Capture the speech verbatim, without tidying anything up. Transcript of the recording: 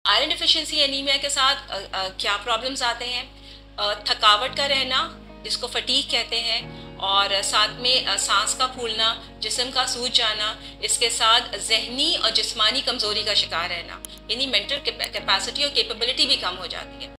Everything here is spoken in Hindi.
आयरन डिफिशिएंसी एनीमिया के साथ आ, आ, क्या प्रॉब्लम्स आते हैं? आ, थकावट का रहना, जिसको फटीग कहते हैं, और साथ में आ, सांस का फूलना, जिस्म का सूज जाना, इसके साथ जहनी और जिस्मानी कमजोरी का शिकार रहना, यानी मेंटल कैपेसिटी और कैपेबिलिटी भी कम हो जाती है।